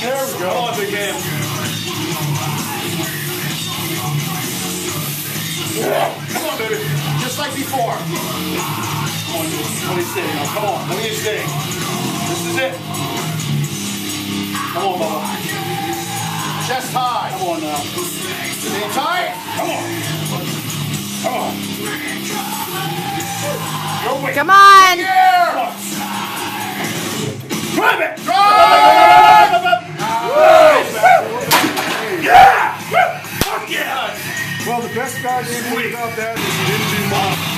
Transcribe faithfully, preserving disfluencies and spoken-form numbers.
There we go. Come on, big man. Come on, baby. Just like before. Come on, dude. Let me see. Now, come on. Let me see. This is it. Come on, Bubba. Chest high. Come on now. Stay tight. Come on. Come on. Your weight. Come on. Yeah. Drive it. Drive it. Yeah. Fuck yeah. Well, the best part about that is you didn't do much.